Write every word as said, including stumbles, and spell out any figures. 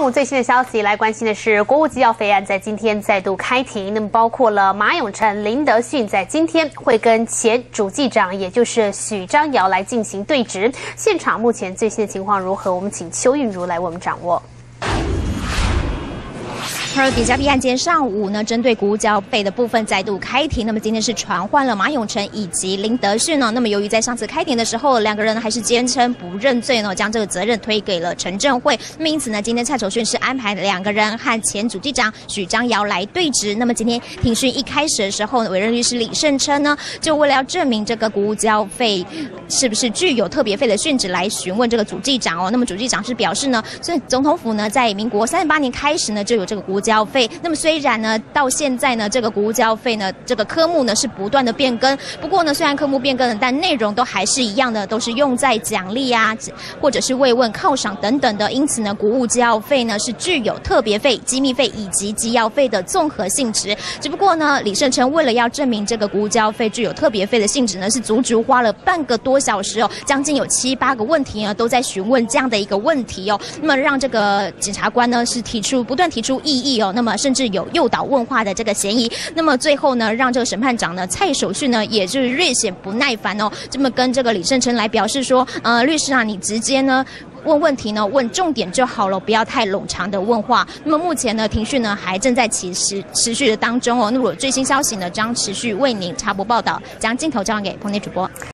上午最新的消息，来关心的是国务机要费案在今天再度开庭。那么包括了马永成、林德训，在今天会跟前主计长，也就是许章尧来进行对质。现场目前最新的情况如何？我们请邱韵如来为我们掌握。 而抵加币案件上午呢，针对国务交费的部分再度开庭。那么今天是传唤了马永成以及林德训哦。那么由于在上次开庭的时候，两个人还是坚称不认罪呢，将这个责任推给了陈正慧。那么因此呢，今天蔡守训是安排两个人和前主计长许章尧来对质。那么今天庭讯一开始的时候，委任律师李胜琛呢，就为了要证明这个国务交费是不是具有特别费的讯旨，来询问这个主计长哦。那么主计长是表示呢，所以总统府呢，在民国三十八年开始呢，就有这个国务交费。那么虽然呢，到现在呢，这个国务交费呢，这个科目呢是不断的变更。不过呢，虽然科目变更了，但内容都还是一样的，都是用在奖励啊，或者是慰问、犒赏等等的。因此呢，国务交费呢是具有特别费、机密费以及机要费的综合性质。只不过呢，李胜琛为了要证明这个国务交费具有特别费的性质呢，是足足花了半个多小时哦，将近有七八个问题呢，都在询问这样的一个问题哦。那么让这个检察官呢是提出不断提出异议哦。那么 甚至有诱导问话的这个嫌疑，那么最后呢，让这个审判长呢蔡守训呢，也就是略显不耐烦哦，这么跟这个李胜琛来表示说，呃，律师啊，你直接呢问问题呢，问重点就好了，不要太冗长的问话。那么目前呢，庭讯呢还正在持持持续的当中哦。那么最新消息呢，将持续为您插播报道，将镜头交还给棚内主播。